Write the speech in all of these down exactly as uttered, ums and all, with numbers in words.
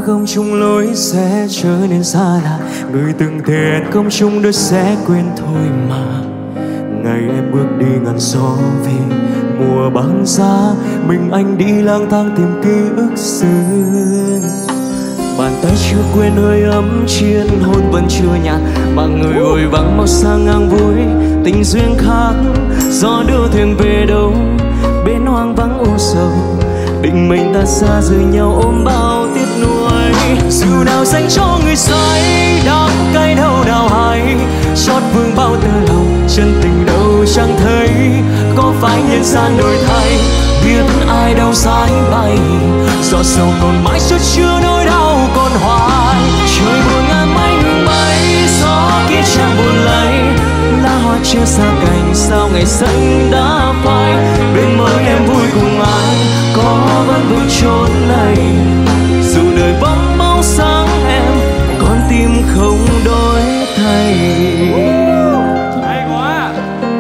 không chung lối sẽ trở nên xa lạ, người từng thề hẹn không chung đôi sẽ quên thôi mà. Ngày em bước đi ngàn gió về mùa băng giá, mình anh đi lang thang tìm ký ức xưa. Bàn tay chưa quên hơi ấm chiên hôn vẫn chưa nhạt, mà người vội vắng mau sang ngang vui tình duyên khác. Gió đưa thuyền về đâu bên hoang vắng u sầu, định mình ta xa rời nhau ôm bao tiếc nuối. Dù nào dành cho người say đắng cay đâu nào hay, chót vương bao tơ lòng chân tình đâu chẳng thấy. Có phải nhân gian đổi thay biết ai đâu sái bay, giọt sầu còn mãi chất chứa nỗi đau còn hoài. Trời buồn ngàn mây ngừng bay, gió kia chẳng buồn lấy, lá hoa chưa xa cành sao ngày xanh đã phai. Bên mơ em vui cùng ai có vẫn vương chốn này, dù đời vắng bóng sáng em con tim không đổi thay. Hay quá.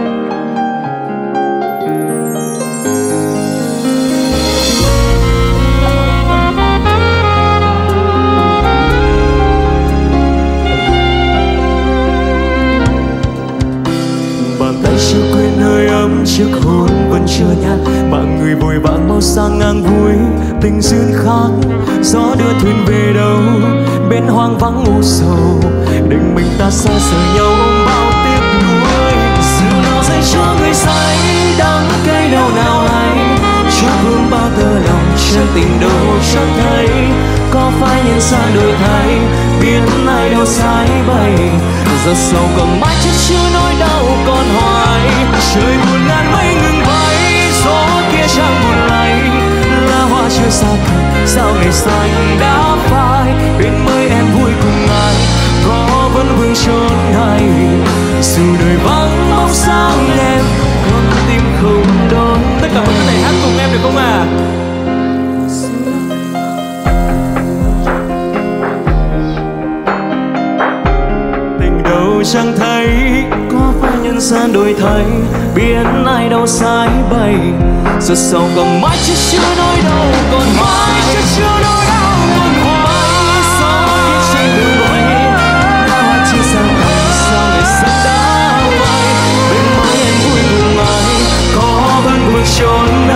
Bàn tay chưa quên hơi ấm chiếc hôn vẫn chưa nhạt, mạng người vội vã mau sang ngang vui tình duyên khác. Gió đưa thuyền về đâu bên hoang vắng u sầu, định mình ta xa rời nhau ôm bao tiếc nuối. Dù nào dành cho người say đắng cay đâu nào hay, cho vương bao tơ lòng chân tình đâu chẳng thấy. Có phải nhân gian đổi thay biết ai đâu sái bay, giọt sầu còn mãi chất chứa nỗi đau còn hoài. Trời buồn ngàn mây ngừng bay, gió kia chẳng buồn lay, lá hoa chưa xa cành sao ngày xanh đã phai. Bên mây em vui cùng ai có vẫn vương chốn này, dù đời vắng bóng sáng em con tim không đổi. Tất cả mọi người có thể hát cùng em được không à? Tình đâu chẳng thấy, có phải nhân gian đổi thay biết ai đâu sái bay. Giọt sầu còn mãi chất chứa nỗi đau còn mãi chất chứa nỗi đau còn hoài. Gió kia trên đường bay, lá hoa chưa sao cành sao ngày xanh đã phai. Bên môi em vui cùng ai có vẫn vương chốn